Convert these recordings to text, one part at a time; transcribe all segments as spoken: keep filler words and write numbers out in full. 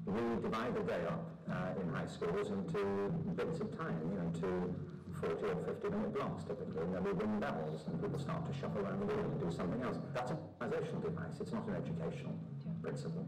We divide the day up uh, in high schools into bits of time, you know, to forty or fifty minute blocks typically, and then we ring bells and people start to shuffle around the room and do something else. That's an organizational device, it's not an educational principle.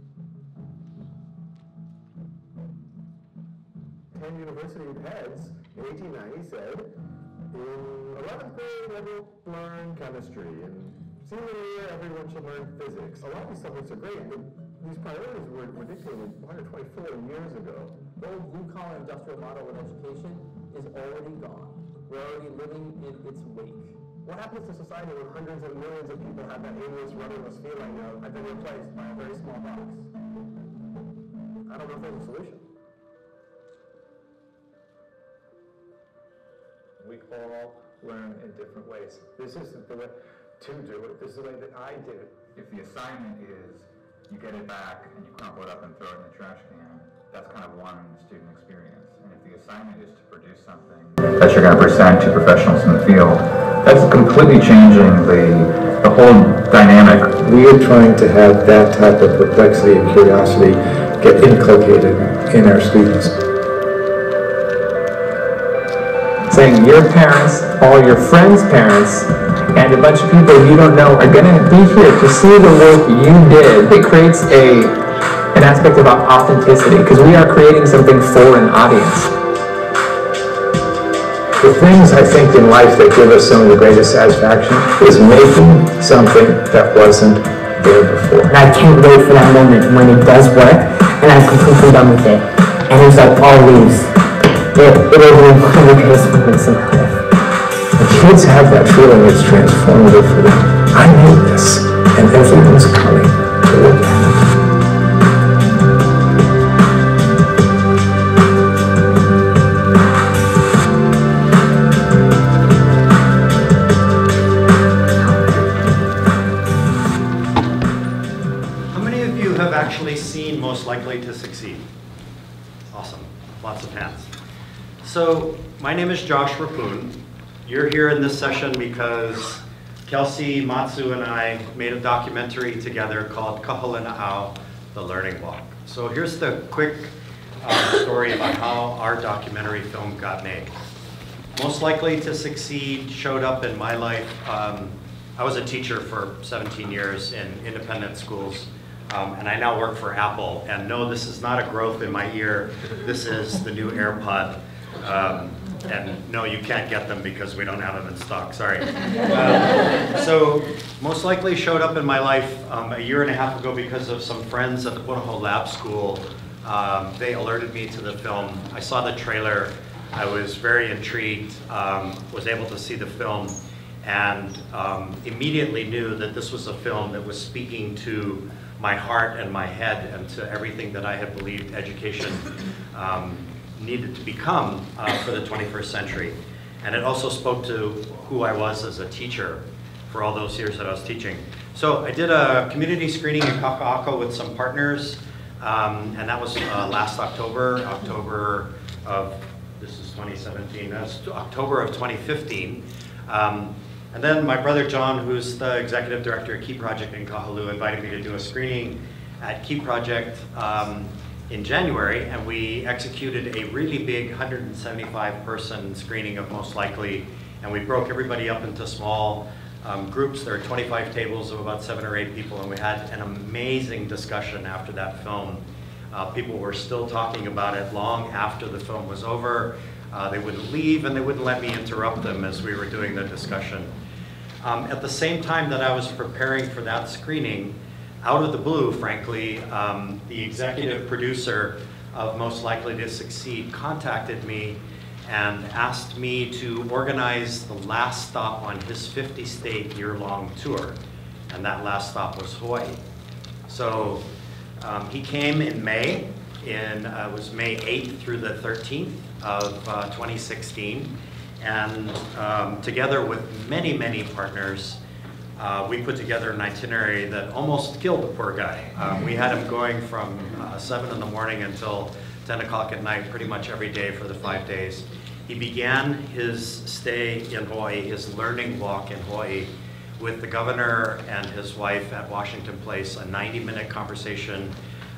Ten university heads in eighteen ninety said, in eleventh grade everyone learn chemistry, and senior year everyone should learn physics. A lot of these subjects are great, but these priorities were, were dictated one hundred twenty-four years ago. The old blue-collar industrial model of education is already gone. We're already living in its wake. What happens to society when hundreds of millions of people have that aimless, rudderless feeling of, I've been replaced by a very small box? I don't know if there's a solution. We all learn in different ways. This isn't the way to do it. This is the way that I did it. If the assignment is you get it back and you crumple it up and throw it in the trash can, that's kind of one student experience. And if the assignment is to produce something that you're going to present to professionals in the field, that's completely changing the, the whole dynamic. We are trying to have that type of perplexity and curiosity get inculcated in our students. Saying your parents, all your friends' parents, and a bunch of people you don't know are going to be here to see the work you did. It creates a an aspect of authenticity because we are creating something for an audience. The things I think in life that give us some of the greatest satisfaction is making something that wasn't there before. And I can't wait for that moment when it does work and I'm completely done with it. And it's like all leaves. It, it is one of the greatest moments in my life. The kids have that feeling it's transformative for them. I made this, and everyone's coming to look at it. How many of you have actually seen Most Likely to Succeed? Awesome, lots of hands. So, my name is Josh Reppun. You're here in this session because Kelsey Matsu and I made a documentary together called Helena, The Learning Walk. So here's the quick uh, story about how our documentary film got made. Most Likely to Succeed showed up in my life. Um, I was a teacher for seventeen years in independent schools, um, and I now work for Apple. And no, this is not a growth in my ear. This is the new AirPod. Um, and no, you can't get them because we don't have them in stock, sorry. Um, so, Most Likely showed up in my life um, a year and a half ago because of some friends at the Punahou Lab School. Um, they alerted me to the film. I saw the trailer. I was very intrigued, um, was able to see the film, and um, immediately knew that this was a film that was speaking to my heart and my head and to everything that I had believed education um, needed to become uh, for the twenty-first century. And it also spoke to who I was as a teacher for all those years that I was teaching. So I did a community screening in Kaka'ako with some partners, um, and that was uh, last October, October of, this is twenty seventeen, that's October of twenty fifteen. Um, and then my brother John, who's the executive director at Key Project in Kahalua, invited me to do a screening at Key Project um, in January, and we executed a really big one hundred seventy-five person screening of Most Likely, and we broke everybody up into small um, groups. There are twenty-five tables of about seven or eight people, and we had an amazing discussion after that film. Uh, people were still talking about it long after the film was over. Uh, they wouldn't leave, and they wouldn't let me interrupt them as we were doing the discussion. Um, at the same time that I was preparing for that screening, out of the blue, frankly, um, the executive producer of Most Likely to Succeed contacted me and asked me to organize the last stop on his fifty state year-long tour. And that last stop was Hawaii. So um, he came in May, in, uh, it was May eighth through the thirteenth of uh, twenty sixteen. And um, together with many, many partners, Uh, we put together an itinerary that almost killed the poor guy. Um, we had him going from uh, seven in the morning until ten o'clock at night pretty much every day for the five days. He began his stay in Hawaii, his learning walk in Hawaii, with the governor and his wife at Washington Place, a ninety minute conversation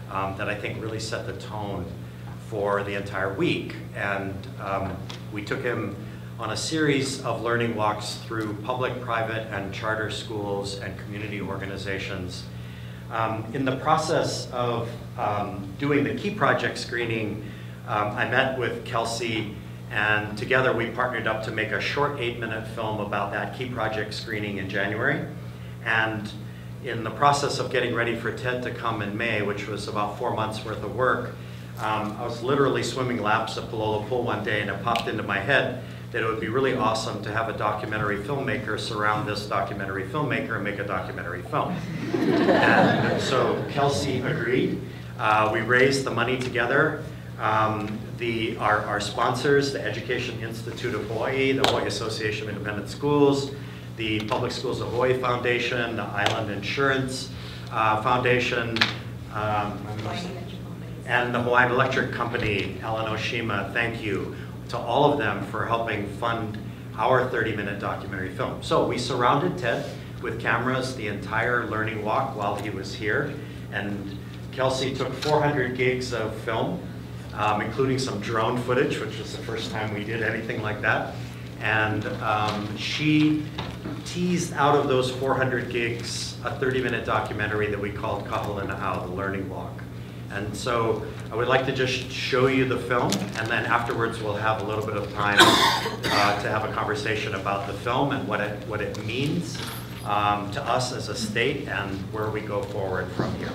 um, that I think really set the tone for the entire week. And um, we took him on a series of learning walks through public, private, and charter schools and community organizations. Um, in the process of um, doing the key project screening, um, I met with Kelsey, and together we partnered up to make a short eight minute film about that key project screening in January. And in the process of getting ready for TED to come in May, which was about four months worth of work, um, I was literally swimming laps at Palolo Pool one day, and it popped into my head that it would be really awesome to have a documentary filmmaker surround this documentary filmmaker and make a documentary film. And so Kelsey agreed. Uh, we raised the money together. Um, the, our, our sponsors, the Education Institute of Hawaii, the Hawaii Association of Independent Schools, the Public Schools of Hawaii Foundation, the Island Insurance uh, Foundation, um, and the Hawaiian Electric Company, Alan Oshima, thank you to all of them for helping fund our thirty minute documentary film. So we surrounded Ted with cameras the entire learning walk while he was here, and Kelsey took four hundred gigs of film, um, including some drone footage, which was the first time we did anything like that. And um, she teased out of those four hundred gigs a thirty minute documentary that we called Kahalina Au, the learning walk. And so I would like to just show you the film, and then afterwards we'll have a little bit of time uh, to have a conversation about the film and what it, what it means um, to us as a state and where we go forward from here.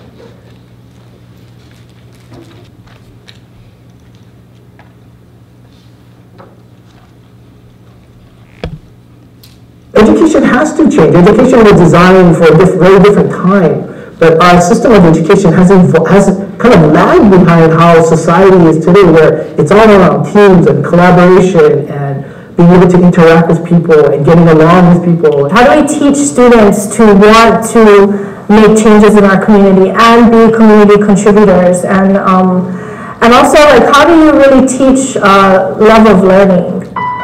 Education has to change. Education was designed for a diff very different time. But our system of education has, has kind of lagged behind how society is today, where it's all around teams and collaboration and being able to interact with people and getting along with people. How do we teach students to want to make changes in our community and be community contributors? And, um, and also, like, how do you really teach uh, love of learning?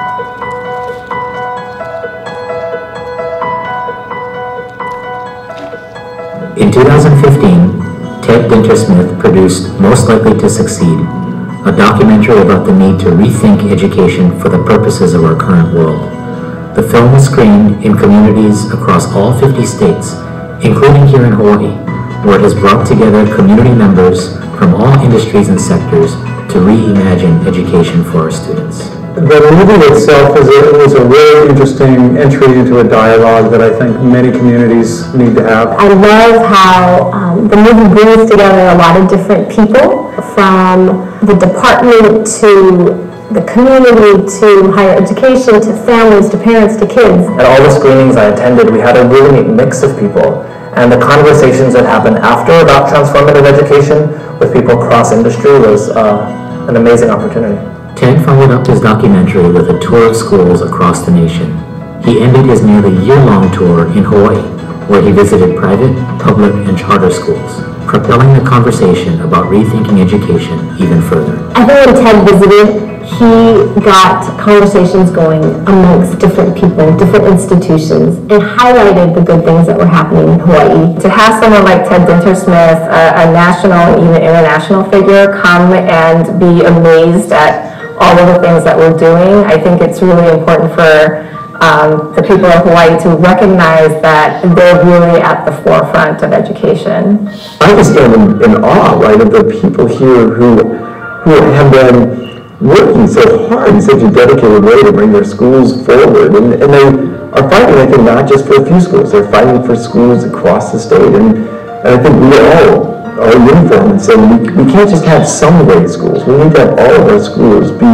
In two thousand fifteen, Ted Dintersmith produced Most Likely to Succeed, a documentary about the need to rethink education for the purposes of our current world. The film was screened in communities across all fifty states, including here in Hawaii, where it has brought together community members from all industries and sectors to reimagine education for our students. The movie itself is a, was a really interesting entry into a dialogue that I think many communities need to have. I love how um, the movie brings together a lot of different people, from the department to the community to higher education to families to parents to kids. At all the screenings I attended, we had a really neat mix of people, and the conversations that happened after about transformative education with people across industry was uh, an amazing opportunity. Ted followed up his documentary with a tour of schools across the nation. He ended his nearly year-long tour in Hawaii, where he visited private, public, and charter schools, propelling the conversation about rethinking education even further. I think when Ted visited, he got conversations going amongst different people, different institutions, and highlighted the good things that were happening in Hawaii. To have someone like Ted Dintersmith, a, a national and even international figure, come and be amazed at all of the things that we're doing, I think it's really important for um, the people of Hawaii to recognize that they're really at the forefront of education. I just stand in, in awe, right, of the people here who, who have been working so hard in such a dedicated way to bring their schools forward. And, and they are fighting, I think, not just for a few schools, they're fighting for schools across the state. And, and I think we all are uniform and saying we, we can't just have some great schools. We need to have all of our schools be,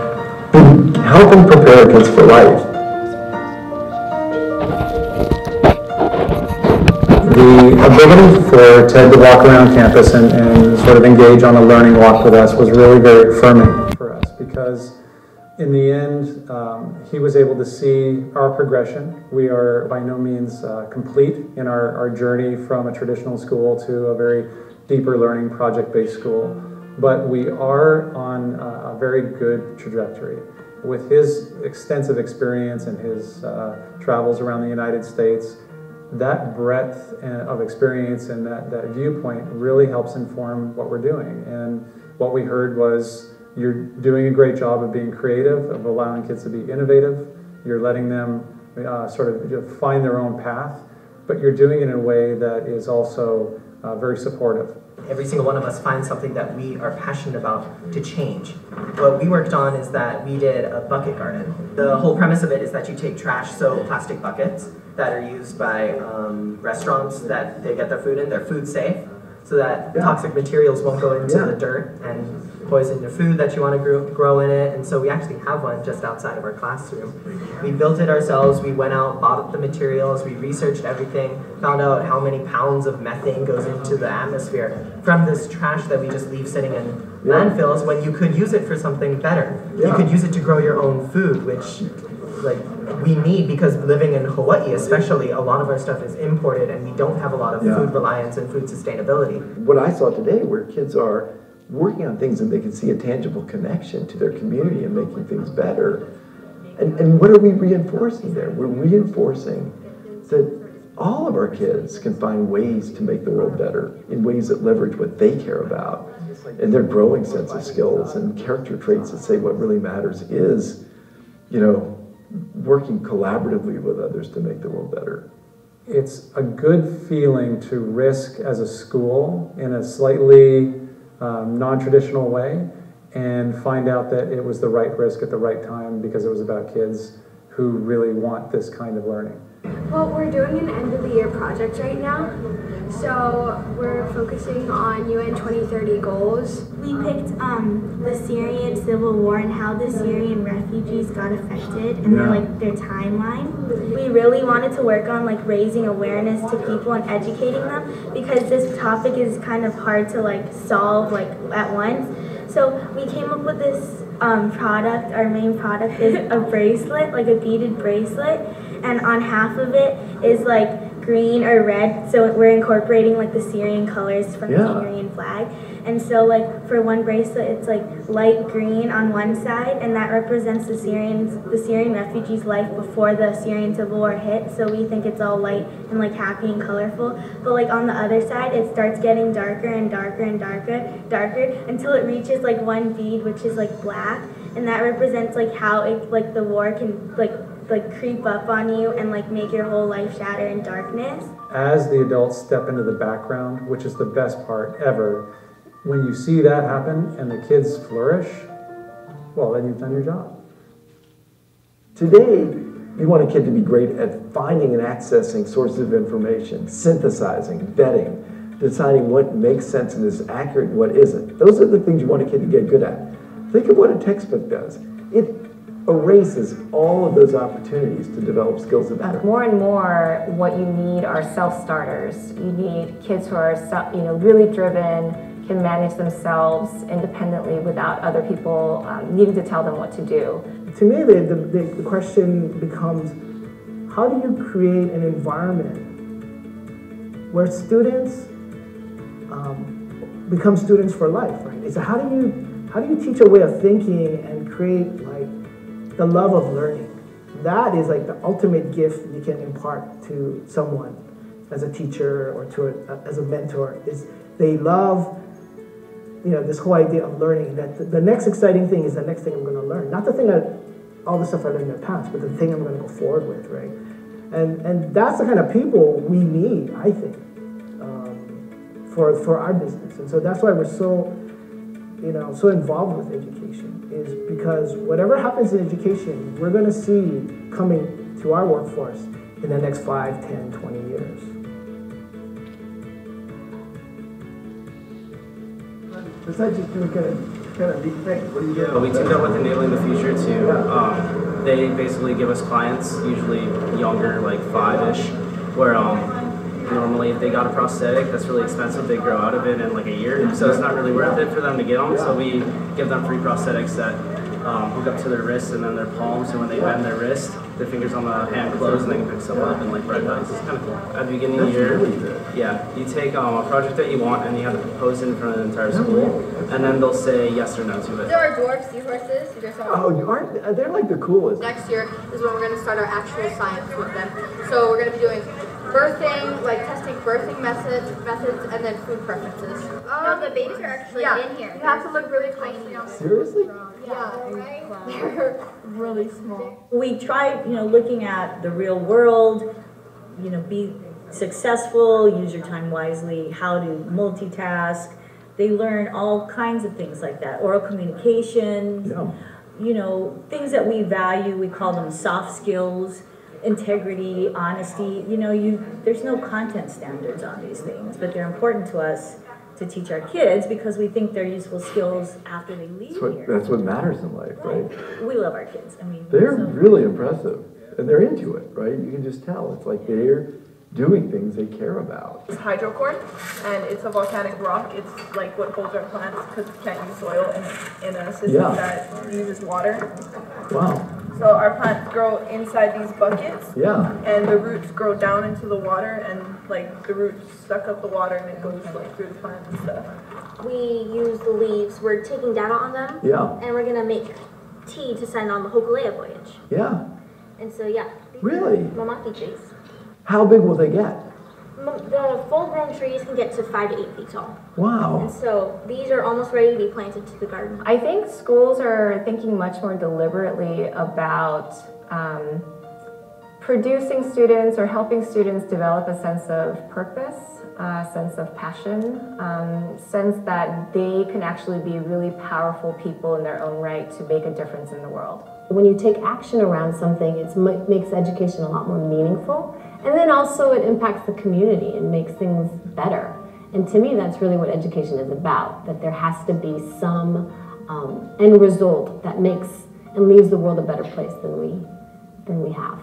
be helping prepare kids for life. The ability for Ted to walk around campus and, and sort of engage on a learning walk with us was really very affirming for us, because in the end, um, he was able to see our progression. We are by no means uh, complete in our, our journey from a traditional school to a very deeper learning project-based school, but we are on a, a very good trajectory. With his extensive experience and his uh, travels around the United States, that breadth of experience and that, that viewpoint really helps inform what we're doing. And what we heard was, you're doing a great job of being creative, of allowing kids to be innovative. You're letting them uh, sort of find their own path, but you're doing it in a way that is also uh, very supportive. Every single one of us finds something that we are passionate about to change. What we worked on is that we did a bucket garden. The whole premise of it is that you take trash, so plastic buckets that are used by um, restaurants that they get their food in, they're food safe, so that yeah. toxic materials won't go into yeah. the dirt and poison your food that you want to grow, grow in it. And so we actually have one just outside of our classroom. We built it ourselves, we went out, bought the materials, we researched everything, found out how many pounds of methane goes into the atmosphere from this trash that we just leave sitting in yeah. landfills, when you could use it for something better. Yeah. You could use it to grow your own food, which like we need, because living in Hawaii especially, a lot of our stuff is imported and we don't have a lot of yeah. food reliance and food sustainability. What I saw today, where kids are working on things and they can see a tangible connection to their community and making things better. And, and what are we reinforcing there? We're reinforcing that all of our kids can find ways to make the world better in ways that leverage what they care about and their growing sense of skills and character traits that say what really matters is, you know, working collaboratively with others to make the world better. It's a good feeling to risk as a school in a slightly Um, non-traditional way, and find out that it was the right risk at the right time because it was about kids who really want this kind of learning. Well, we're doing an end of the year project right now, so we're focusing on U N twenty thirty goals. We picked um, the Syrian civil war and how the Syrian refugees got affected and yeah. their, like, their timeline. We really wanted to work on like raising awareness to people and educating them, because this topic is kind of hard to like solve like at once. So we came up with this um, product. Our main product is a bracelet, like a beaded bracelet, and on half of it is like green or red, so we're incorporating like the Syrian colors from yeah. the Syrian flag. And so like for one bracelet it's like light green on one side, and that represents the Syrians, the Syrian refugees' life before the Syrian civil war hit, so we think it's all light and like happy and colorful. But like on the other side it starts getting darker and darker and darker, darker until it reaches like one bead, which is like black, and that represents like how it, like the war can like like creep up on you and like make your whole life shatter in darkness. As the adults step into the background, which is the best part ever, when you see that happen and the kids flourish, well, then you've done your job. Today, you want a kid to be great at finding and accessing sources of information, synthesizing, vetting, deciding what makes sense and is accurate and what isn't. Those are the things you want a kid to get good at. Think of what a textbook does. It erases all of those opportunities to develop skills that matter. More and more, what you need are self-starters. You need kids who are, you know, really driven, can manage themselves independently without other people um, needing to tell them what to do. To me, the, the, the question becomes, how do you create an environment where students um, become students for life, right? So how do you how do you teach a way of thinking and create like the love of learning? That is like the ultimate gift you can impart to someone as a teacher or to a, as a mentor, is they love, you know, this whole idea of learning, that the, the next exciting thing is the next thing I'm going to learn. Not the thing that, all the stuff I learned in the past, but the thing I'm going to go forward with, right? And and that's the kind of people we need, I think, um, for, for our business. And so that's why we're so, you know, so involved with education, is because whatever happens in education, we're going to see coming to our workforce in the next five, ten, twenty years. Besides just doing kind of, kind of neat things, what do you do? Yeah, we teamed up with Enabling the Future too. Yeah. Um, they basically give us clients, usually younger, like five-ish, where um, normally if they got a prosthetic that's really expensive, they grow out of it in like a year, so it's not really worth it for them to get them. So we give them free prosthetics that um, hook up to their wrists and then their palms, so when they bend their wrist, their fingers on the hand close and they can pick stuff up and like ride bikes. It's kind of cool. At the beginning of the year, yeah, you take um, a project that you want and you have to propose it in front of the entire school, and then they'll say yes or no to it. There are dwarfs, seahorses. You guys oh, you aren't, they're like the coolest. Next year is when we're going to start our actual science with them. So we're going to be doing birthing, like testing birthing methods, methods, and then food preferences. No, the babies are actually yeah, in here. You have to look really closely on Seriously? Yeah, they're really small. We try, you know, looking at the real world, you know, be successful, use your time wisely, how to multitask. They learn all kinds of things like that. Oral communication, yeah. you know, things that we value, we call them soft skills, integrity, honesty. You know, you there's no content standards on these things, but they're important to us to teach our kids because we think they're useful skills after they leave That's what, here. that's what matters in life, right? We love our kids. I mean, They're so. really impressive, and they're into it, right? You can just tell. It's like they're doing things they care about. It's hydrocorn, and it's a volcanic rock. It's like what holds our plants because we can't use soil in, in a system Yeah. that uses water. Wow. So our plants grow inside these buckets, Yeah. and the roots grow down into the water, and like the roots suck up the water, and it goes like through the plant and stuff. We use the leaves. We're taking data on them. Yeah. And we're gonna make tea to send on the Hokulea voyage. Yeah. And so yeah. Really? Mamaki trees. How big will they get? M- The full-grown trees can get to five to eight feet tall. Wow. And so these are almost ready to be planted to the garden. I think schools are thinking much more deliberately about um, producing students or helping students develop a sense of purpose, a sense of passion, um, sense that they can actually be really powerful people in their own right to make a difference in the world. When you take action around something, it makes education a lot more meaningful. And then also it impacts the community and makes things better. And to me, that's really what education is about, that there has to be some um, end result that makes and leaves the world a better place than we, than we have.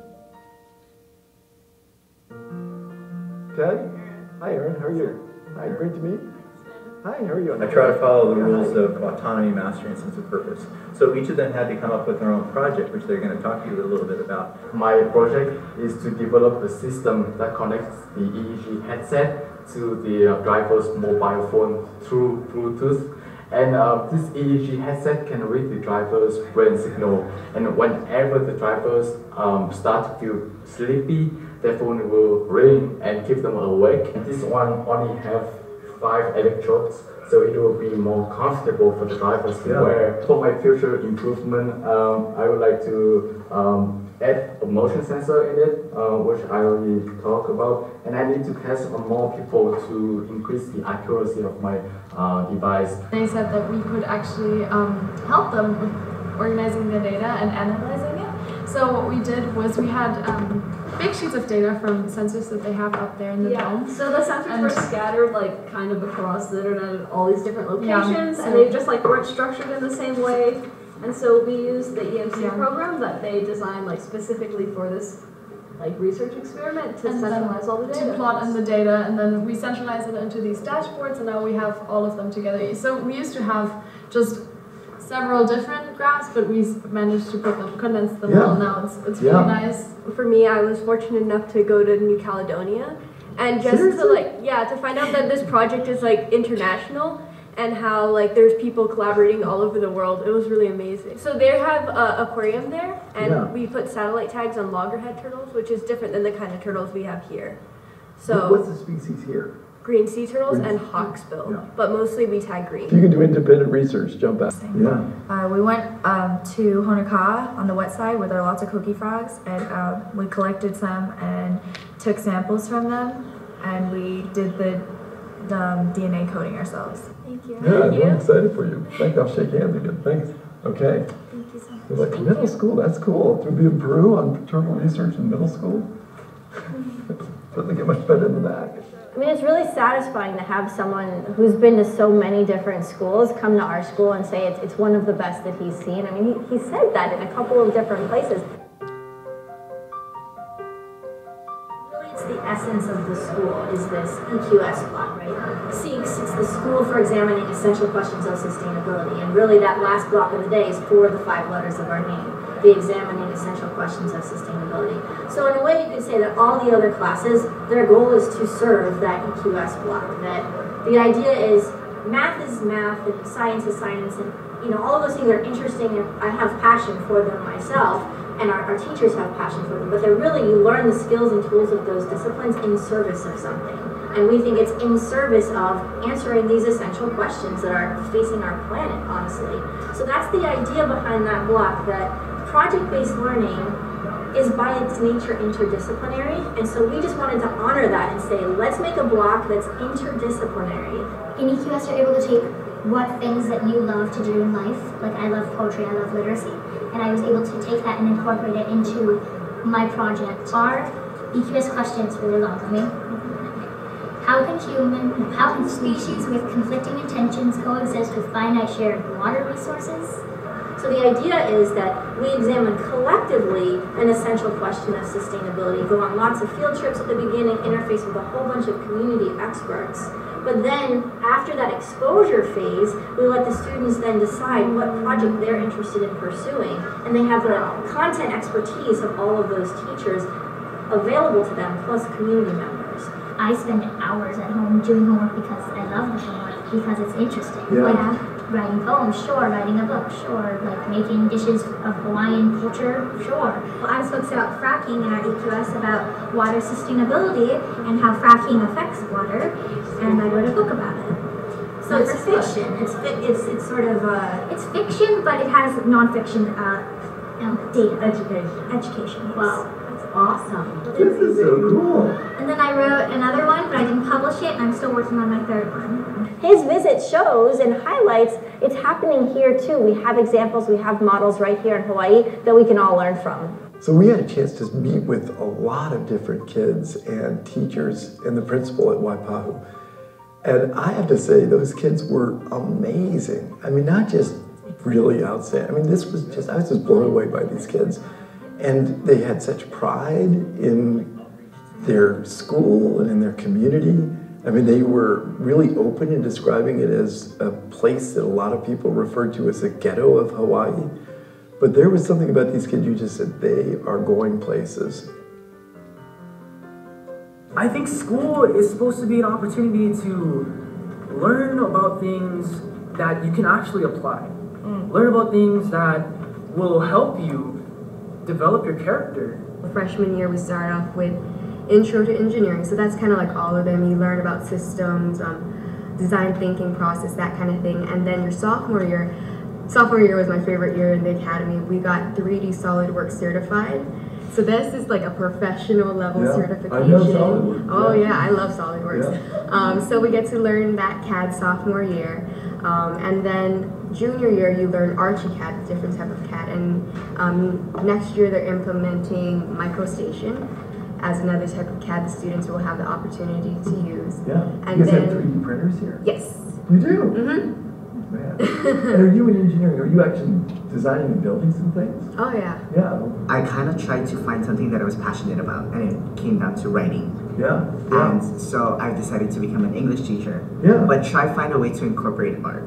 Ted? Hi, Aaron. How are you? Hi, great to meet you. Hi, how are you? I try to follow the rules of autonomy, mastery, and sense of purpose. So each of them had to come up with their own project, which they're going to talk to you a little bit about. My project is to develop a system that connects the E E G headset to the uh, driver's mobile phone through Bluetooth. And uh, this E E G headset can read the driver's brain signal. And whenever the drivers um, start to feel sleepy, their phone will ring and keep them awake. And this one only have five electrodes, so it will be more comfortable for the drivers to Yeah. wear. For my future improvement, um, I would like to um, add a motion sensor in it, uh, which I already talked about, and I need to test on more people to increase the accuracy of my uh, device. They said that we could actually um, help them with organizing their data and analyzing it. So what we did was we had um, big sheets of data from sensors that they have up there in the yeah. dome. So the sensors and were scattered like kind of across the internet at all these different Yeah, locations, so- and they just like weren't structured in the same way. And so we used the E M C Yeah. program that they designed like specifically for this like research experiment to And then centralize all the data. to plot in the data, and then we centralize it into these dashboards, and now we have all of them together. So we used to have just several different graphs, but we managed to put them, condense them Yeah. all now. It's, it's really Yeah. nice. For me, I was fortunate enough to go to New Caledonia, and just Seriously? to like, yeah, to find out that this project is like international, and how like there's people collaborating all over the world. It was really amazing. So they have an aquarium there, and Yeah. we put satellite tags on loggerhead turtles, which is different than the kind of turtles we have here. So What's the species here? green sea turtles Green and sea- hawksbill, yeah. but mostly we tag green. If you can do independent research, jump out. Yeah. Uh, we went um, to Honokaa on the wet side where there are lots of cookie frogs, and uh, we collected some and took samples from them, and we did the, the um, D N A coding ourselves. Thank you. Yeah, I'm excited for you. Thank you. I'll shake hands again. Thanks. Okay. Thank you so much. You're like, middle school, that's cool. To be in Peru on turtle research in middle school? Doesn't get much better than that. I mean, it's really satisfying to have someone who's been to so many different schools come to our school and say it's, it's one of the best that he's seen. I mean, he, he said that in a couple of different places. It's the essence of the school is this E Q S block, right? SEEKS, it's the school for examining essential questions of sustainability, and really that last block of the day is for the five letters of our name, the examining essential questions of sustainability. So in a way you could say that all the other classes, their goal is to serve that E Q S block, that the idea is math is math and science is science, and you know all of those things are interesting and I have passion for them myself, and our, our teachers have passion for them, but they're really, you learn the skills and tools of those disciplines in service of something. And we think it's in service of answering these essential questions that are facing our planet, honestly. So that's the idea behind that block, that project-based learning is by its nature interdisciplinary, and so we just wanted to honor that and say, let's make a block that's interdisciplinary. In E Q S, you're able to take what things that you love to do in life, like I love poetry, I love literacy, and I was able to take that and incorporate it into my project. Our E Q S question is really long for me. How can human, how can species with conflicting intentions coexist with finite shared water resources? So the idea is that we examine collectively an essential question of sustainability, go on lots of field trips at the beginning, interface with a whole bunch of community experts. But then, after that exposure phase, we let the students then decide what project they're interested in pursuing. And they have the content expertise of all of those teachers available to them, plus community members. I spend hours at home doing homework because I love the homework, because it's interesting. Yeah. Like writing poems, sure. Writing a book, sure. Like making dishes of Hawaiian culture, sure. Well, I was focused about fracking in our E Q S about water sustainability and how fracking affects water, and I wrote a book about it. So it's fiction. It's fi it's it's sort of uh, it's fiction, but it has nonfiction uh, um, data. Education. Education. Yes. Wow. Awesome. This is so cool. And then I wrote another one, but I didn't publish it, and I'm still working on my third one. His visit shows and highlights it's happening here too. We have examples, we have models right here in Hawaii that we can all learn from. So we had a chance to meet with a lot of different kids and teachers and the principal at Waipahu. And I have to say, those kids were amazing. I mean, not just really outstanding. I mean, this was just, I was just blown away by these kids. And they had such pride in their school and in their community. I mean, they were really open in describing it as a place that a lot of people referred to as the ghetto of Hawaii. But there was something about these kids, you just said, they are going places. I think school is supposed to be an opportunity to learn about things that you can actually apply. Mm. Learn about things that will help you develop your character. Freshman year, we start off with Intro to Engineering, so that's kind of like all of them. You learn about systems, um, design thinking process, that kind of thing. And then your sophomore year, sophomore year was my favorite year in the academy. We got three D SolidWorks certified. So this is like a professional level yeah, certification. I know SolidWorks. Oh yeah, yeah, I love SolidWorks. Yeah. Um, so we get to learn that C A D sophomore year. Um, and then junior year, you learn ArchiCAD, different type of C A D. And um, next year, they're implementing MicroStation as another type of C A D the students will have the opportunity to use. Yeah. And you guys then, have three D printers here? Yes. You do? Mm-hmm. Man. And are you in engineering? Are you actually designing and building some things? Oh, yeah. Yeah. I kind of tried to find something that I was passionate about, and it came down to writing. Yeah. yeah. And so I decided to become an English teacher. Yeah. But try find a way to incorporate art.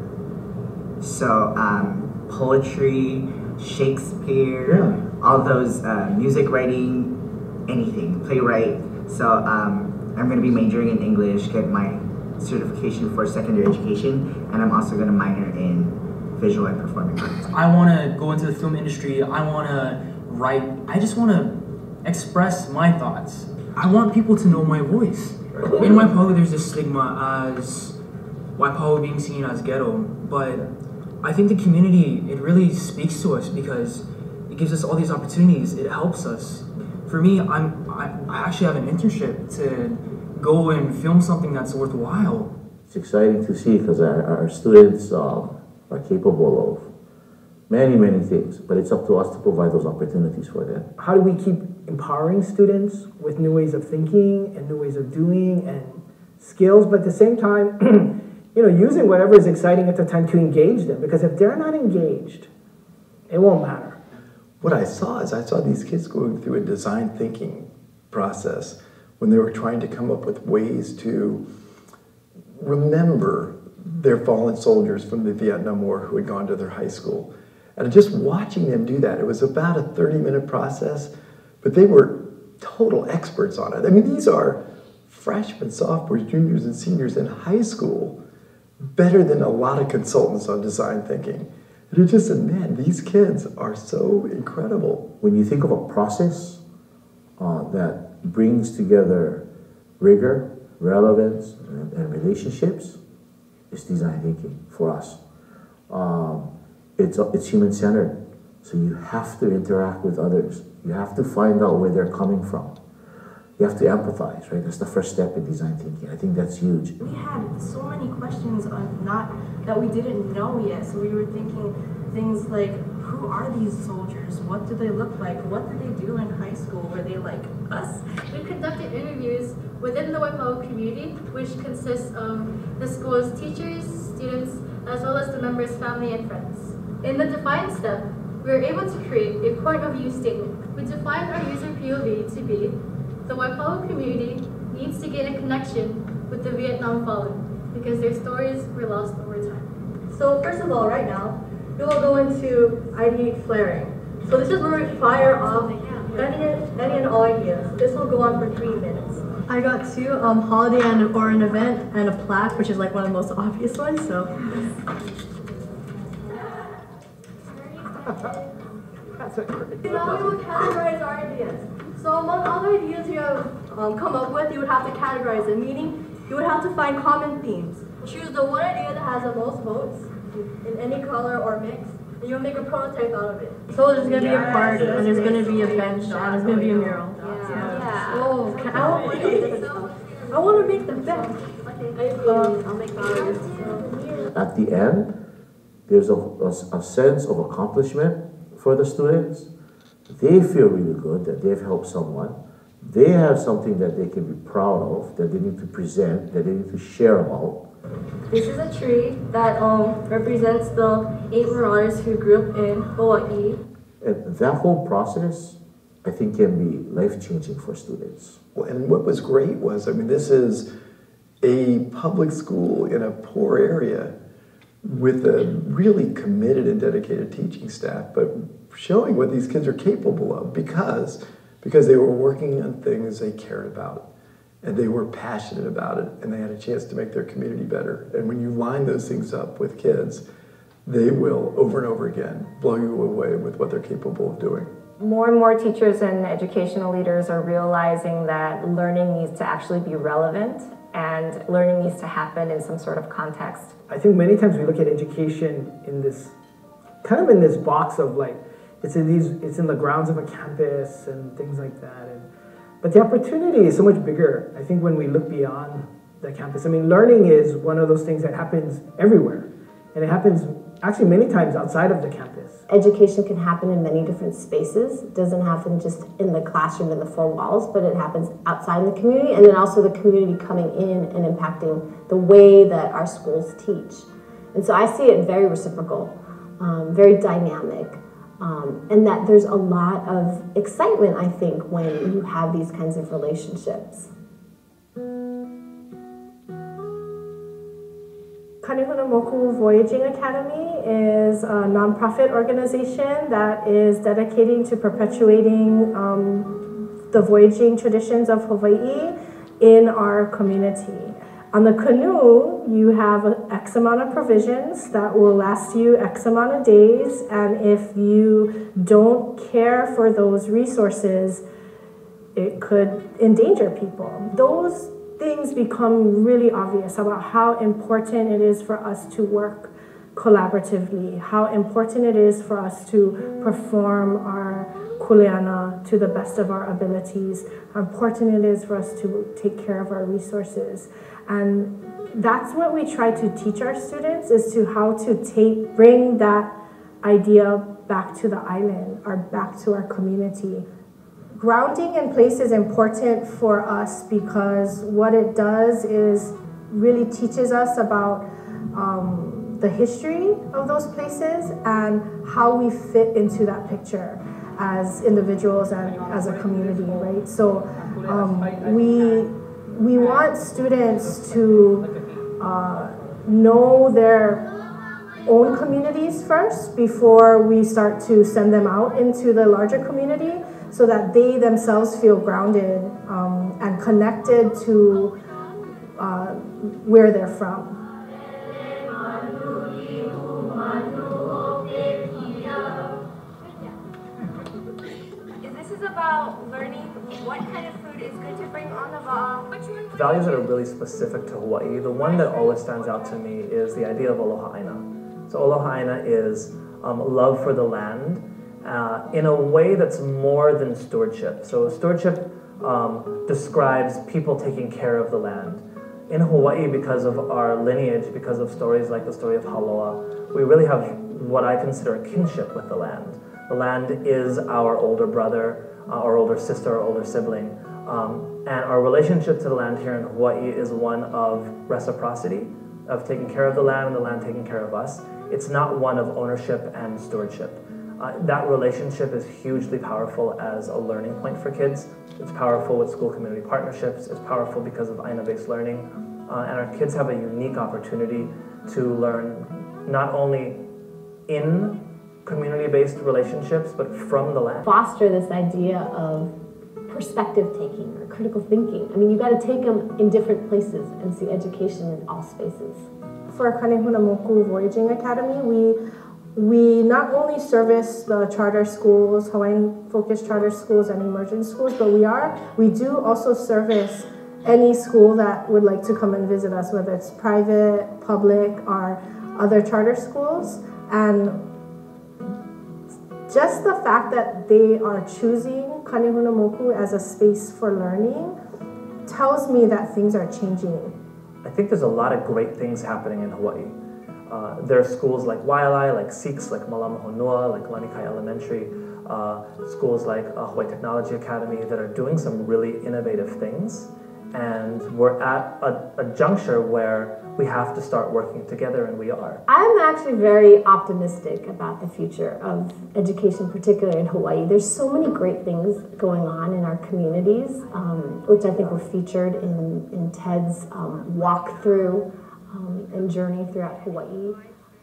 So um, poetry, Shakespeare, yeah. all those uh, music writing, anything, playwright. So um, I'm going to be majoring in English, get my certification for secondary education, and I'm also going to minor in visual and performing arts. I want to go into the film industry. I want to write. I just want to express my thoughts. I want people to know my voice. In Waipahu, there's this stigma as Waipahu being seen as ghetto, but I think the community, it really speaks to us because it gives us all these opportunities. It helps us. For me, I'm, I, I actually have an internship to go and film something that's worthwhile. It's exciting to see because our, our students um, are capable of many, many things, but it's up to us to provide those opportunities for them. How do we keep empowering students with new ways of thinking and new ways of doing and skills, but at the same time, you know, using whatever is exciting at the time to engage them, because if they're not engaged, it won't matter. What I saw is I saw these kids going through a design thinking process when they were trying to come up with ways to remember their fallen soldiers from the Vietnam War who had gone to their high school. And just watching them do that, it was about a thirty minute process, but they were total experts on it. I mean, these are freshmen, sophomores, juniors, and seniors in high school, better than a lot of consultants on design thinking. And you just said, man, these kids are so incredible. When you think of a process uh, that brings together rigor, relevance, and, and relationships, it's design thinking for us. Um, it's, it's human-centered, so you have to interact with others. You have to find out where they're coming from. You have to empathize, right? That's the first step in design thinking. I think that's huge. We had so many questions on not that we didn't know yet. So we were thinking things like, who are these soldiers? What do they look like? What did they do in high school? Were they like us? We conducted interviews within the Waipahu community, which consists of the school's teachers, students, as well as the members' family and friends. In the define step, we were able to create a point of view statement. We defined our user P O V to be the Waipahu community needs to gain a connection with the Vietnam fallen because their stories were lost over time. So first of all, right now, we will go into ideate flaring. So this is where we fire off any, any and all ideas. This will go on for three minutes. I got two, um, holiday and or an event and a plaque, which is like one of the most obvious ones. So. That's a great. Now we will categorize our ideas. So among all the ideas you have um, come up with, you would have to categorize them, meaning you would have to find common themes. Choose the one idea that has the most votes in any color or mix, and you'll make a prototype out of it. So there's going to be a park, and there's going to be a bench, and there's going to be a mural. Yeah. yeah. Oh, can, I, want, I want to make the bench. Um, I'll make the At the end, there's a, a, a sense of accomplishment for the students. They feel really good that they've helped someone. They have something that they can be proud of, that they need to present, that they need to share about. This is a tree that um, represents the eight marauders who grew up in Hawaii. And that whole process, I think, can be life-changing for students. And what was great was, I mean, this is a public school in a poor area with a really committed and dedicated teaching staff, but showing what these kids are capable of because, because they were working on things they cared about and they were passionate about it and they had a chance to make their community better. And when you line those things up with kids, they will, over and over again, blow you away with what they're capable of doing. More and more teachers and educational leaders are realizing that learning needs to actually be relevant and learning needs to happen in some sort of context. I think many times we look at education in this, kind of in this box of like, it's in these, it's in the grounds of a campus and things like that. And, but the opportunity is so much bigger, I think, when we look beyond the campus. I mean, learning is one of those things that happens everywhere. And it happens actually many times outside of the campus. Education can happen in many different spaces. It doesn't happen just in the classroom in the four walls, but it happens outside in the community, and then also the community coming in and impacting the way that our schools teach. And so I see it very reciprocal, um, very dynamic, um, and that there's a lot of excitement, I think, when you have these kinds of relationships. Kanehunamoku Voyaging Academy is a nonprofit organization that is dedicating to perpetuating um, the voyaging traditions of Hawaii in our community. On the canoe, you have X amount of provisions that will last you X amount of days, and if you don't care for those resources, it could endanger people. Those things become really obvious about how important it is for us to work collaboratively, how important it is for us to perform our kuleana to the best of our abilities, how important it is for us to take care of our resources. And that's what we try to teach our students, is to how to take, bring that idea back to the island or back to our community. Grounding in place is important for us because what it does is really teaches us about um, the history of those places and how we fit into that picture as individuals and as a community, right? So um, we, we want students to uh, know their own communities first before we start to send them out into the larger community, so that they themselves feel grounded um, and connected to uh, where they're from. values that are really specific to Hawaii, the one that always stands out to me is the idea of aloha aina. So aloha aina is um, love for the land uh, in a way that's more than stewardship. So stewardship um, describes people taking care of the land. In Hawaii, because of our lineage, because of stories like the story of Haloa, we really have what I consider a kinship with the land. The land is our older brother, uh, our older sister, our older sibling. Um, and our relationship to the land here in Hawaii is one of reciprocity, of taking care of the land and the land taking care of us. It's not one of ownership and stewardship. Uh, that relationship is hugely powerful as a learning point for kids. It's powerful with school community partnerships. It's powerful because of aina-based learning. Uh, and our kids have a unique opportunity to learn not only in community-based relationships, but from the land. Foster this idea of perspective taking or critical thinking. I mean, you got to take them in different places and see education in all spaces. For Kanehunamoku Voyaging Academy, we we not only service the charter schools, Hawaiian-focused charter schools and immersion schools, but we are we do also service any school that would like to come and visit us, whether it's private, public, or other charter schools. And just the fact that they are choosing Kanehunamoku as a space for learning tells me that things are changing. I think there's a lot of great things happening in Hawaii. Uh, there are schools like Waialae, like Sikhs, like Malama Honua, like Lanikai Elementary, uh, schools like uh, Hawaii Technology Academy that are doing some really innovative things. And we're at a, a juncture where we have to start working together, and we are. I'm actually very optimistic about the future of education, particularly in Hawaii. There's so many great things going on in our communities, um, which I think were featured in, in Ted's um, walkthrough um, and journey throughout Hawaii.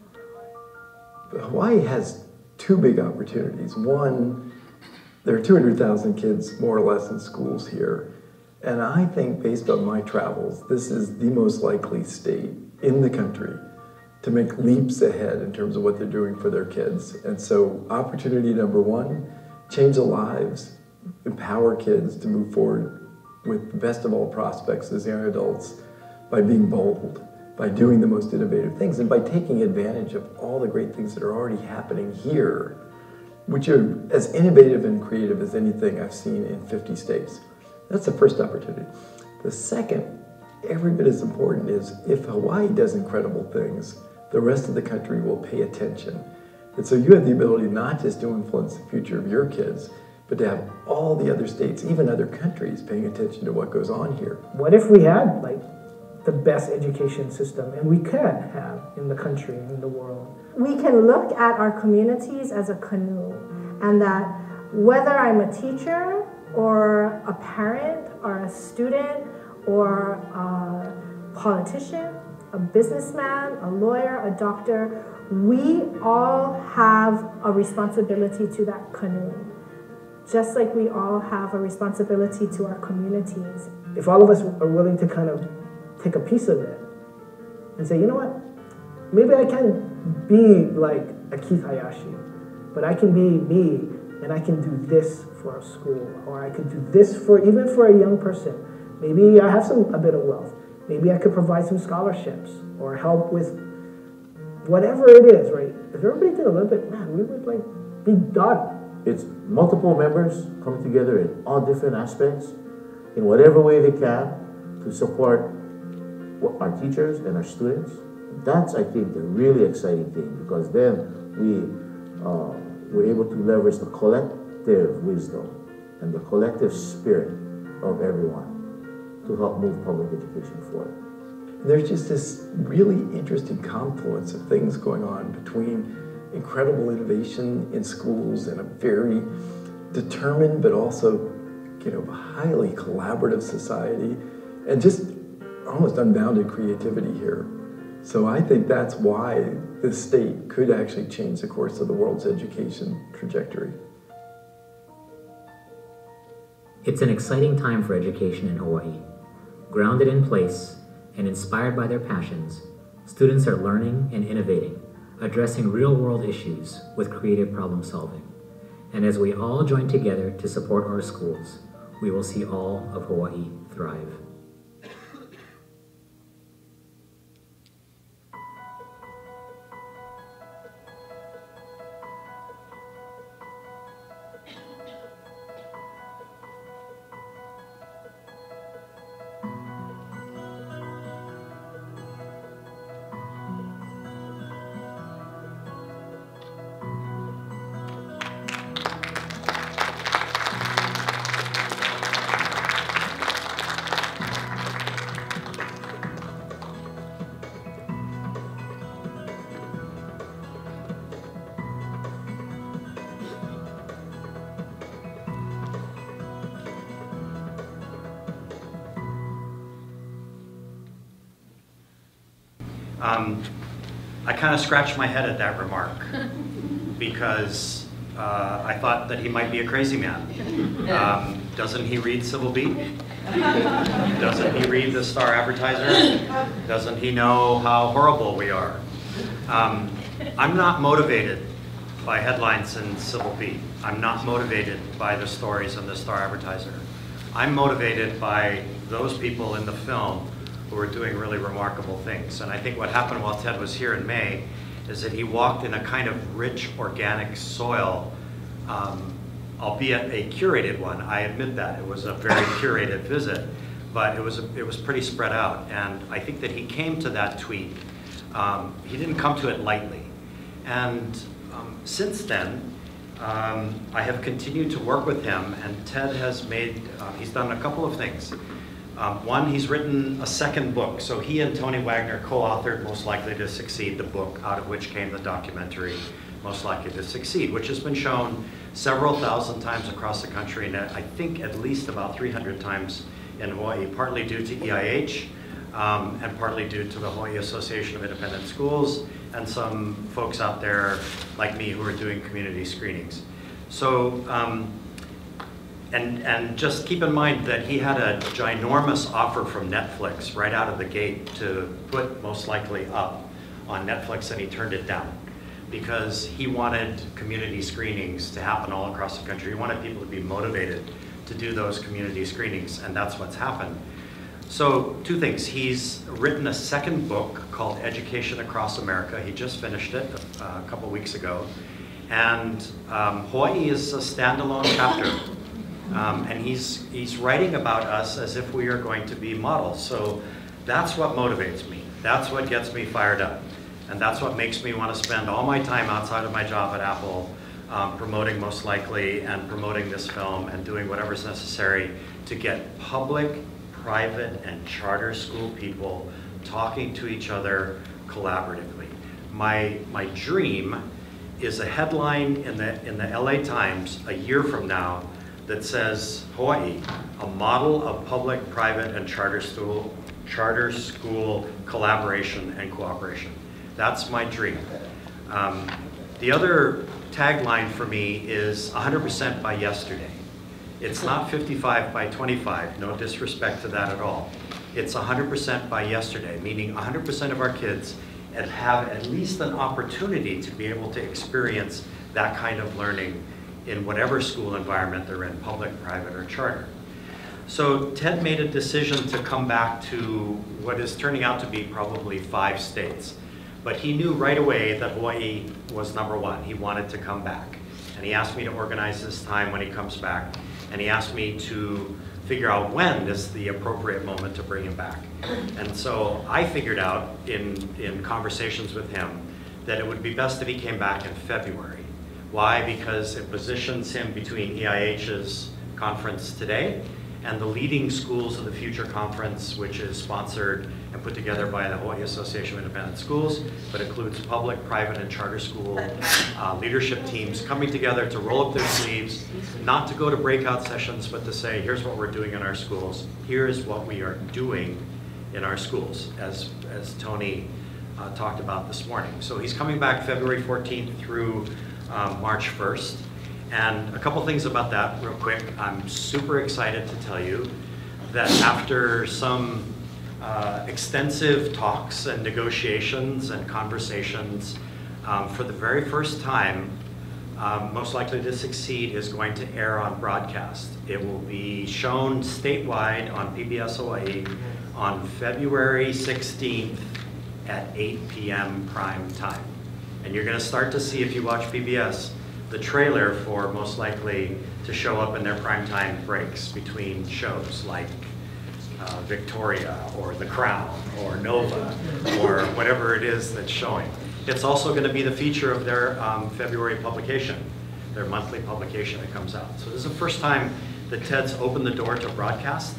Hawaii has two big opportunities. One, there are two hundred thousand kids more or less in schools here. And I think, based on my travels, this is the most likely state in the country to make leaps ahead in terms of what they're doing for their kids. And so opportunity number one, change the lives, empower kids to move forward with the best of all prospects as young adults by being bold, by doing the most innovative things, and by taking advantage of all the great things that are already happening here, which are as innovative and creative as anything I've seen in fifty states. That's the first opportunity. The second, every bit as important, is if Hawaii does incredible things, the rest of the country will pay attention. And so you have the ability not just to influence the future of your kids, but to have all the other states, even other countries, paying attention to what goes on here. What if we had like the best education system, and we can have in the country, in the world? We can look at our communities as a canoe, and that whether I'm a teacher or a parent or a student or a politician, a businessman, a lawyer, a doctor, we all have a responsibility to that canoe, just like we all have a responsibility to our communities. If all of us are willing to kind of take a piece of it and say, you know what, maybe I can be like a Keith Hayashi, but I can be me, and I can do this for a school, or I could do this for even for a young person. Maybe I have some a bit of wealth. Maybe I could provide some scholarships or help with whatever it is, right? If everybody did a little bit, man, we would like be done. It's multiple members coming together in all different aspects, in whatever way they can, to support our teachers and our students. That's, I think, the really exciting thing, because then we uh, we're able to leverage the collective wisdom and the collective spirit of everyone to help move public education forward. There's just this really interesting confluence of things going on between incredible innovation in schools and a very determined but also, you know, highly collaborative society, and just almost unbounded creativity here. So I think that's why this state could actually change the course of the world's education trajectory. It's an exciting time for education in Hawaii. Grounded in place and inspired by their passions, students are learning and innovating, addressing real-world issues with creative problem solving. And as we all join together to support our schools, we will see all of Hawaii thrive. Um, I kind of scratched my head at that remark because uh, I thought that he might be a crazy man. Um, doesn't he read Civil Beat? Doesn't he read the Star Advertiser? Doesn't he know how horrible we are? Um, I'm not motivated by headlines in Civil Beat. I'm not motivated by the stories in the Star Advertiser. I'm motivated by those people in the film who are doing really remarkable things. And I think what happened while Ted was here in May is that he walked in a kind of rich, organic soil, um, albeit a curated one. I admit that. It was a very curated visit, but it was, a, it was pretty spread out. And I think that he came to that tweet. Um, he didn't come to it lightly. And um, since then, um, I have continued to work with him, and Ted has made, uh, he's done a couple of things. Um, one, he's written a second book. So he and Tony Wagner co-authored Most Likely to Succeed, the book out of which came the documentary Most Likely to Succeed, which has been shown several thousand times across the country, and I think at least about three hundred times in Hawaii, partly due to E I H, um, and partly due to the Hawaii Association of Independent Schools, and some folks out there like me who are doing community screenings. So, um, and, and just keep in mind that he had a ginormous offer from Netflix right out of the gate to put Most Likely up on Netflix, and he turned it down because he wanted community screenings to happen all across the country. He wanted people to be motivated to do those community screenings, and that's what's happened. So two things. He's written a second book called Education Across America. He just finished it uh, a couple weeks ago. And um, Hawaii is a standalone chapter. Um, and he's, he's writing about us as if we are going to be models. So that's what motivates me. That's what gets me fired up. And that's what makes me want to spend all my time outside of my job at Apple um, promoting Most Likely and promoting this film and doing whatever's necessary to get public, private, and charter school people talking to each other collaboratively. My, my dream is a headline in the, in the L A Times a year from now that says, Hawaii, a model of public, private, and charter school, charter school collaboration and cooperation. That's my dream. Um, the other tagline for me is one hundred percent by yesterday. It's not fifty-five by twenty-five, no disrespect to that at all. It's one hundred percent by yesterday, meaning one hundred percent of our kids have at least an opportunity to be able to experience that kind of learning in whatever school environment they're in, public, private, or charter. So Ted made a decision to come back to what is turning out to be probably five states. But he knew right away that Hawaii was number one. He wanted to come back. And he asked me to organize this time when he comes back. And he asked me to figure out when is the appropriate moment to bring him back. And so I figured out in, in conversations with him that it would be best if he came back in February. Why? Because it positions him between E I H's conference today and the Leading Schools of the Future conference, which is sponsored and put together by the Hawaii Association of Independent Schools, but includes public, private, and charter school uh, leadership teams coming together to roll up their sleeves, not to go to breakout sessions, but to say, here's what we're doing in our schools, here's what we are doing in our schools, as, as Tony uh, talked about this morning. So he's coming back February fourteenth through um, March first. And a couple things about that real quick. I'm super excited to tell you that after some uh, extensive talks and negotiations and conversations, um, for the very first time, um, Most Likely to Succeed is going to air on broadcast. It will be shown statewide on P B S Hawaii on February sixteenth at eight p m prime time. And you're going to start to see, if you watch P B S, the trailer for Most Likely to show up in their primetime breaks between shows like uh, Victoria or The Crown or Nova or whatever it is that's showing. It's also going to be the feature of their um, February publication, their monthly publication that comes out. So this is the first time that Ted's opened the door to broadcast,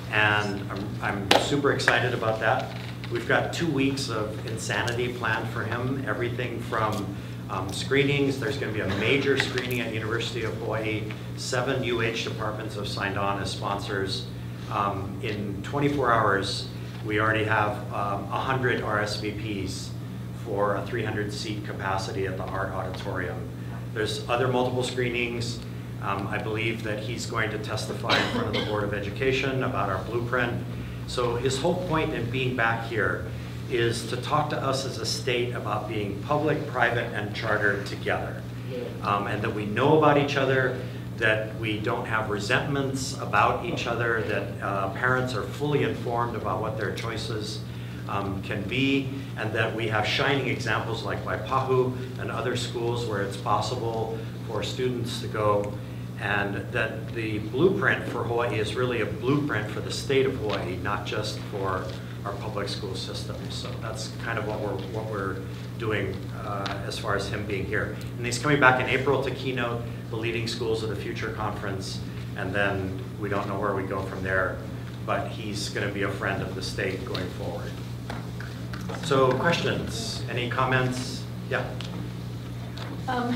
and I'm, I'm super excited about that. We've got two weeks of insanity planned for him, everything from Um, screenings. There's going to be a major screening at University of Hawaii. Seven U H departments have signed on as sponsors. Um, in twenty-four hours, We already have um, one hundred R S V Ps for a three hundred seat capacity at the art auditorium. There's other multiple screenings. Um, I believe that he's going to testify in front of the Board of Education about our blueprint. So his whole point in being back here is to talk to us as a state about being public, private, and charter together. Um, and that we know about each other, that we don't have resentments about each other, that uh, parents are fully informed about what their choices um, can be, and that we have shining examples like Waipahu and other schools where it's possible for students to go, and that the blueprint for Hawaii is really a blueprint for the state of Hawaii, not just for our public school system. So that's kind of what we're, what we're doing uh, as far as him being here. And he's coming back in April to keynote the Leading Schools of the Future conference, and then we don't know where we go from there, but he's going to be a friend of the state going forward. So questions? Any comments? Yeah? Um,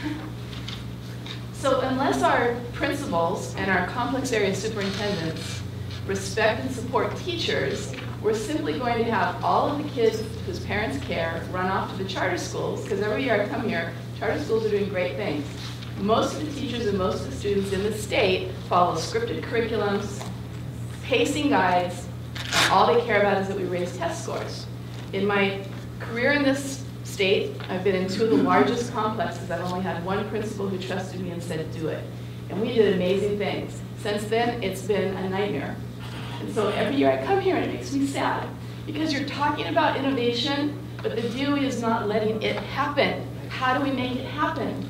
so unless our principals and our complex area superintendents respect and support teachers, we're simply going to have all of the kids whose parents care run off to the charter schools, because every year I come here, charter schools are doing great things. Most of the teachers and most of the students in the state follow scripted curriculums, pacing guides, and all they care about is that we raise test scores. In my career in this state, I've been in two of the largest complexes. I've only had one principal who trusted me and said, do it. And we did amazing things. Since then, it's been a nightmare. And so every year I come here and it makes me sad, because you're talking about innovation, but the D O E is not letting it happen. How do we make it happen?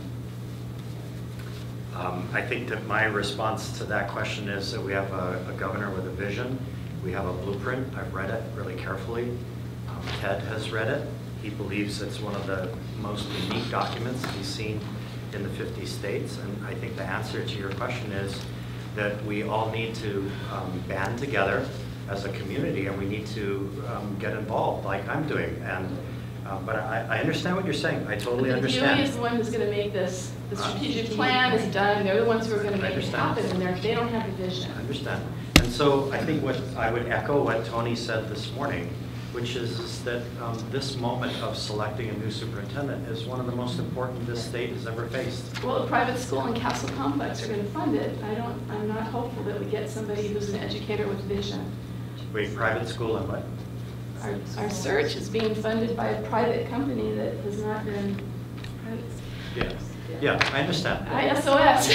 Um, I think that my response to that question is that we have a, a governor with a vision. We have a blueprint. I've read it really carefully. Um, Ted has read it. He believes it's one of the most unique documents that he's seen in the fifty states. And I think the answer to your question is that we all need to um, band together as a community, and we need to um, get involved like I'm doing. And uh, but I, I understand what you're saying. I totally but the understand. D O E is the one who's going to make this. The strategic plan is done. They're the ones who are going to make it happen, and they're, they don't have a vision. I understand. And so I think what I would echo what Tony said this morning, which is, is that um, this moment of selecting a new superintendent is one of the most important this state has ever faced. Well, a private school and Castle Complex are going to fund it. I don't. I'm not hopeful that we get somebody who's an educator with vision. Wait, private school and what? Our, our search is being funded by a private company that has not been private. Yeah, yeah, I understand. I S O S.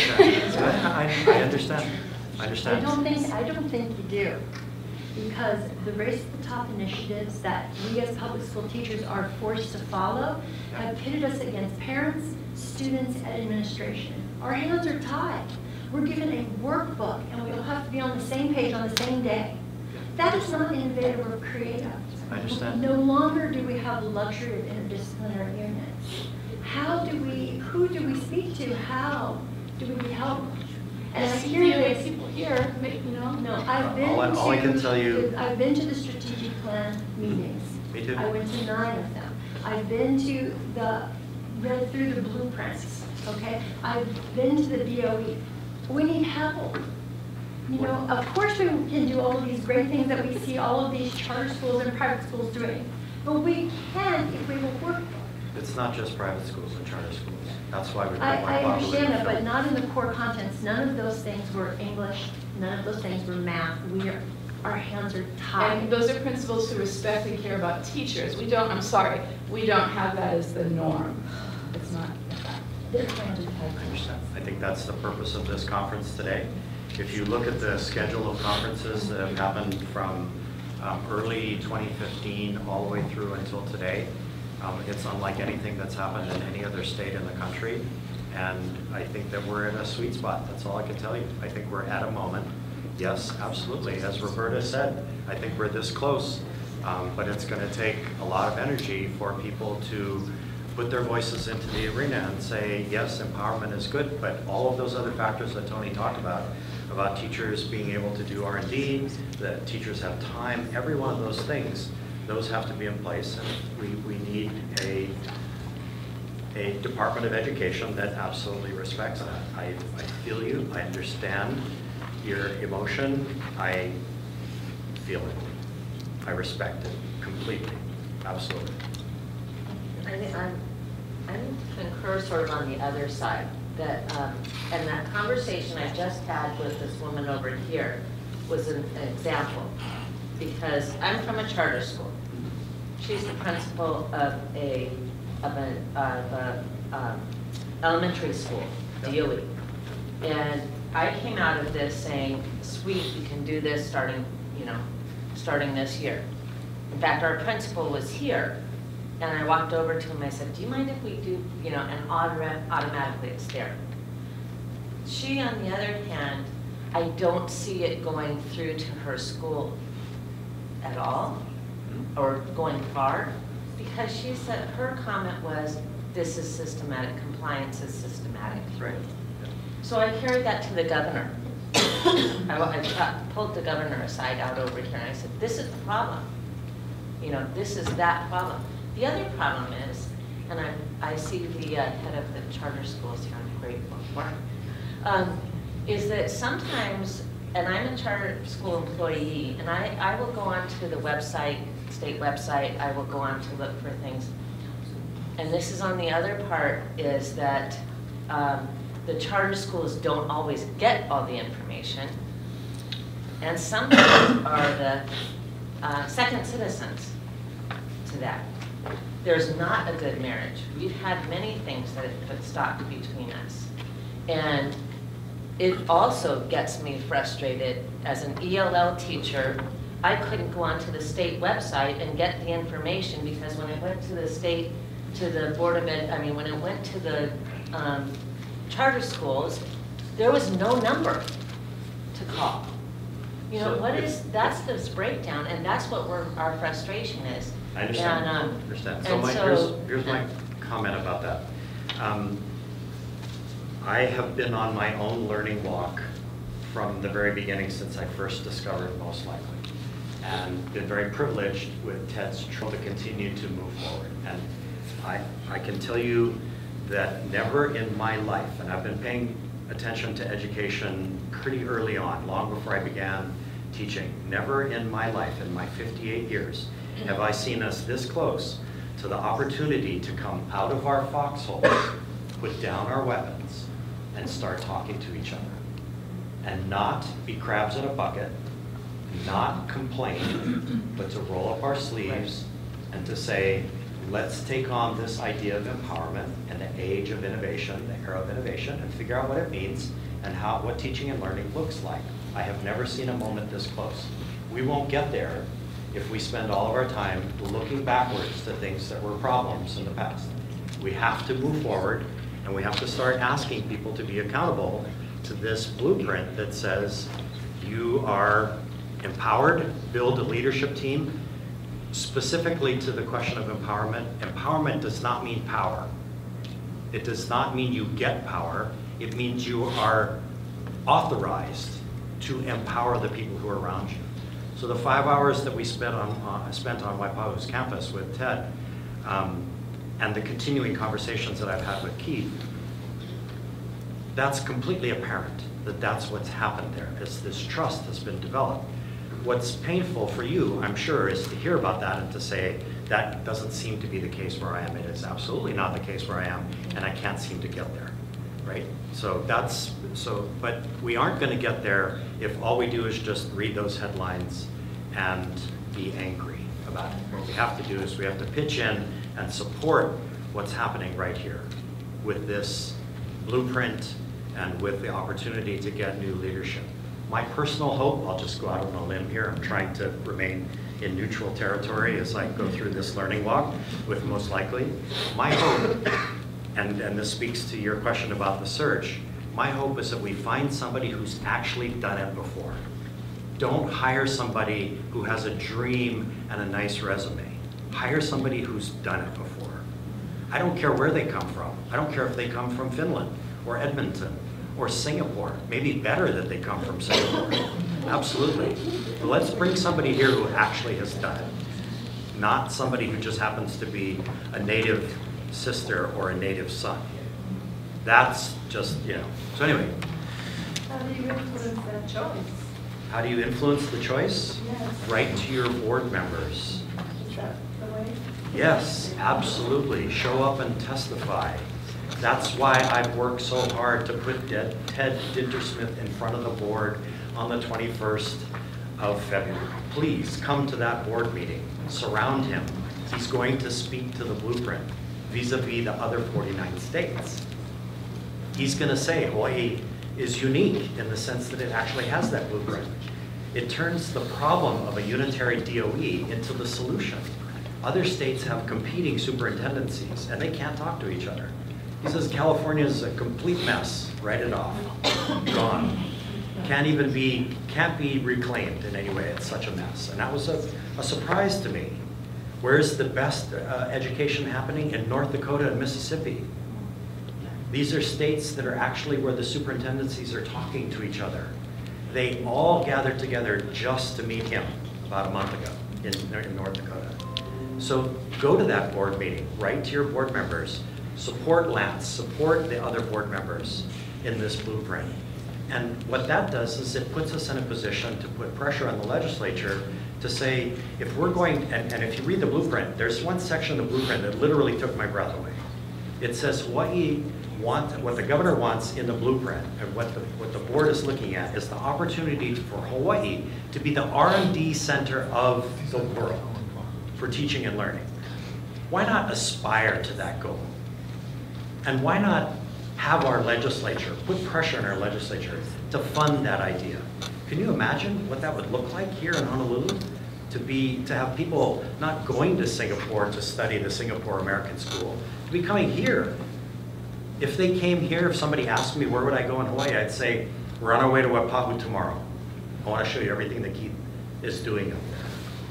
I, I, I understand. I understand. I don't think I don't think you do, because the Race to the Top initiatives that we as public school teachers are forced to follow have pitted us against parents, students, and administration. Our hands are tied. We're given a workbook, and we all have to be on the same page on the same day. That is not innovative or creative. I understand. No longer do we have the luxury of interdisciplinary units. How do we, who do we speak to? How do we be helped? And I hear this, people here, you know. No, I've been all I, all to. I can tell you. I've been to the strategic plan meetings. Me too. I went to nine of them. I've been to the, read through the blueprints. Okay, I've been to the D O E. We need help. You know, of course we can do all of these great things that we see all of these charter schools and private schools doing, but we can if we will work. It's not just private schools and charter schools. That's why we. I, I understand that, but not in the core contents. None of those things were English. None of those things were math. We are, our hands are tied. And those are principals who respect and care about teachers. We don't. I'm sorry. We don't have that as the norm. It's not. I understand. I think that's the purpose of this conference today. If you look at the schedule of conferences that have happened from um, early twenty fifteen all the way through until today, um, it's unlike anything that's happened in any other state in the country. And I think that we're in a sweet spot. That's all I can tell you. I think we're at a moment. Yes, absolutely. As Roberta said, I think we're this close. Um, but it's going to take a lot of energy for people to put their voices into the arena and say, yes, empowerment is good, but all of those other factors that Tony talked about, about teachers being able to do R and D, that teachers have time, every one of those things, those have to be in place. And we, we need a, a Department of Education that absolutely respects that. I, I feel you, I understand your emotion, I feel it. I respect it completely, absolutely. I think I'm, I concur sort of on the other side, that, um, and that conversation I just had with this woman over here was an, an example, because I'm from a charter school. She's the principal of a, of a, of a um, elementary school, D O E. And I came out of this saying, sweet, you can do this starting, you know, starting this year. In fact, our principal was here, and I walked over to him, I said, do you mind if we do, you know, and automatically it's there. She, on the other hand, I don't see it going through to her school at all, or going far, because she said, her comment was, this is systematic, compliance is systematic. Right. So I carried that to the governor. I, I pulled the governor aside out over here and I said, this is the problem. You know, this is that problem. The other problem is, and I, I see the uh, head of the charter schools here, I'm grateful for, um, is that sometimes, and I'm a charter school employee, and I, I will go onto the website, state website, I will go on to look for things. And this is on the other part, is that um, the charter schools don't always get all the information, and sometimes are the uh, second citizens to that. There's not a good marriage. We've had many things that have put stop between us. And it also gets me frustrated as an E L L teacher. I couldn't go onto the state website and get the information because when it went to the state, to the Board of Ed, I mean, when it went to the um, charter schools, there was no number to call. You know, So what if- is, that's this breakdown, and that's what we're, our frustration is. I understand. And, um, understand. So, and my, so here's, here's my comment about that. Um, I have been on my own learning walk from the very beginning since I first discovered Most Likely, and been very privileged with Ted's trouble to continue to move forward. And I, I can tell you that never in my life, and I've been paying attention to education pretty early on, long before I began teaching, never in my life, in my fifty-eight years, have I seen us this close to the opportunity to come out of our foxholes, put down our weapons, and start talking to each other. And not be crabs in a bucket, not complain, but to roll up our sleeves and to say, let's take on this idea of empowerment and the age of innovation, the era of innovation, and figure out what it means and how what teaching and learning looks like. I have never seen a moment this close. We won't get there if we spend all of our time looking backwards to things that were problems in the past. We have to move forward, and we have to start asking people to be accountable to this blueprint that says you are empowered, build a leadership team. Specifically to the question of empowerment, empowerment does not mean power. It does not mean you get power. It means you are authorized to empower the people who are around you. So the five hours that we spent on, uh, spent on Waipahu's campus with Ted, um, and the continuing conversations that I've had with Keith, that's completely apparent that that's what's happened there, is this trust has been developed. What's painful for you, I'm sure, is to hear about that and to say, that doesn't seem to be the case where I am. It is absolutely not the case where I am, and I can't seem to get there, right? So that's, so, but we aren't gonna get there if all we do is just read those headlines and be angry about it. What we have to do is we have to pitch in and support what's happening right here with this blueprint and with the opportunity to get new leadership. My personal hope, I'll just go out on a limb here, I'm trying to remain in neutral territory as I go through this learning walk with Most Likely. My hope, and, and this speaks to your question about the search, my hope is that we find somebody who's actually done it before. Don't hire somebody who has a dream and a nice resume. Hire somebody who's done it before. I don't care where they come from. I don't care if they come from Finland or Edmonton or Singapore. Maybe better that they come from Singapore. Absolutely. But let's bring somebody here who actually has done it. Not somebody who just happens to be a native sister or a native son. That's just, you know. So anyway. How do you influence that choice? How do you influence the choice? Yes. Write to your board members. Is that the way? Yes, absolutely. Show up and testify. That's why I've worked so hard to put Ted Dintersmith in front of the board on the twenty-first of February. Please come to that board meeting. Surround him. He's going to speak to the blueprint vis-a-vis the other forty-nine states. He's going to say Hawaii is unique in the sense that it actually has that blueprint. It turns the problem of a unitary D O E into the solution. Other states have competing superintendencies and they can't talk to each other. He says California is a complete mess. Write it off. Gone. Can't even be, can't be reclaimed in any way. It's such a mess. And that was a, a surprise to me. Where's the best uh, education happening? In North Dakota and Mississippi. These are states that are actually where the superintendencies are talking to each other. They all gathered together just to meet him about a month ago in, in North Dakota. So go to that board meeting, write to your board members, support Lance, support the other board members in this blueprint. And what that does is it puts us in a position to put pressure on the legislature to say, if we're going, and, and if you read the blueprint, there's one section of the blueprint that literally took my breath away. It says Hawaii want, what the governor wants in the blueprint, and what the, what the board is looking at is the opportunity for Hawaii to be the R and D center of the world for teaching and learning. Why not aspire to that goal? And why not have our legislature, put pressure on our legislature to fund that idea? Can you imagine what that would look like here in Honolulu? To be, to have people not going to Singapore to study the Singapore American School, to be coming here. If they came here, if somebody asked me where would I go in Hawaii, I'd say, we're on our way to Waipahu tomorrow. I want to show you everything that Keith is doing up there.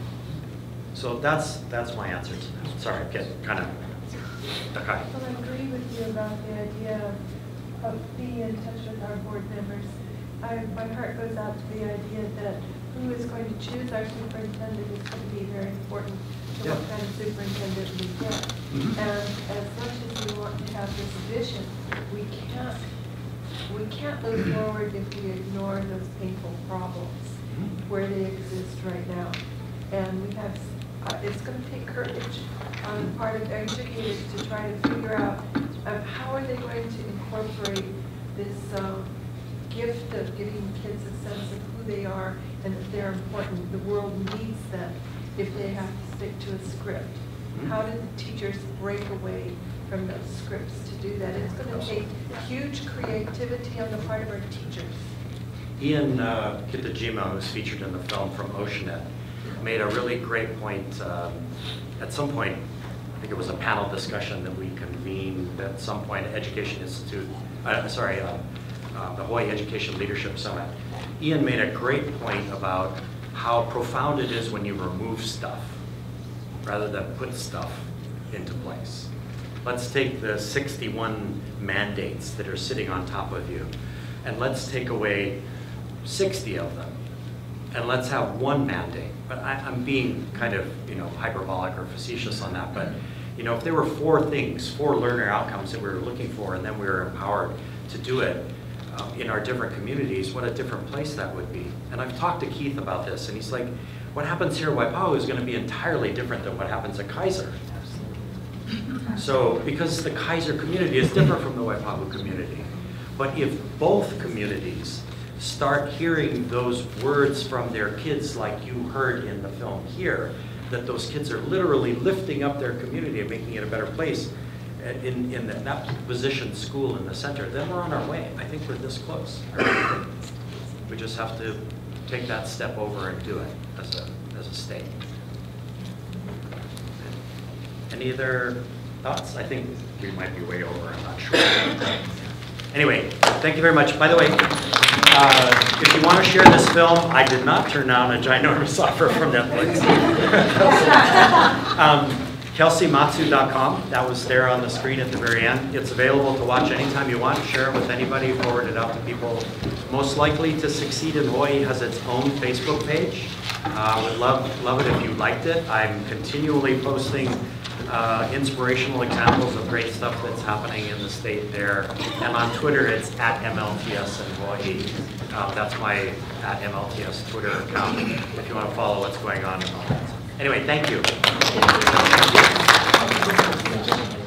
So that's, that's my answer to that. Sorry, I get kind of, okay. Well, I agree with you about the idea of, of being in touch with our board members. I, my heart goes out to the idea that who is going to choose our superintendent is going to be very important to Yeah. what kind of superintendent we get. Mm-hmm. And as much as we want to have this vision, we can't we can't move forward if we ignore those painful problems Mm-hmm. where they exist right now. And we have uh, it's going to take courage on the part of educators to try to figure out uh, how are they going to incorporate this um, gift of giving kids a sense of who they are and that they're important. The world needs them if they have to stick to a script. How do the teachers break away from those scripts to do that? It's going to take huge creativity on the part of our teachers. Ian uh, Kitajima, who's featured in the film from Oceanet, made a really great point. Um, at some point, I think it was a panel discussion that we convened at some point at Education Institute, uh, sorry, uh, uh, the Hawaii Education Leadership Summit. Ian made a great point about how profound it is when you remove stuff rather than put stuff into place. Let's take the sixty-one mandates that are sitting on top of you, and let's take away sixty of them, and let's have one mandate. But I, I'm being kind of, you know, hyperbolic or facetious on that, but you know, if there were four things, four learner outcomes that we were looking for, and then we were empowered to do it uh, in our different communities, what a different place that would be. And I've talked to Keith about this, and he's like, what happens here at Waipahu is going to be entirely different than what happens at Kaiser. So, because the Kaiser community is different from the Waipahu community. But if both communities start hearing those words from their kids like you heard in the film here, that those kids are literally lifting up their community and making it a better place in, in that, that position school in the center, then we're on our way. I think we're this close. I really think. We just have to take that step over and do it as a, as a state. Any other thoughts? I think we might be way over, I'm not sure. Anyway, thank you very much. By the way, uh, if you want to share this film, I did not turn down a ginormous offer from Netflix. um, Kelsey Matsu dot com, that was there on the screen at the very end. It's available to watch anytime you want. Share it with anybody, forward it out to people. Most Likely to Succeed in Hawaii has its own Facebook page. I uh, would love, love it if you liked it. I'm continually posting uh, inspirational examples of great stuff that's happening in the state there. And on Twitter, it's at M L T S in Hawaii. Uh, that's my at M L T S Twitter account if you want to follow what's going on. Anyway, thank you.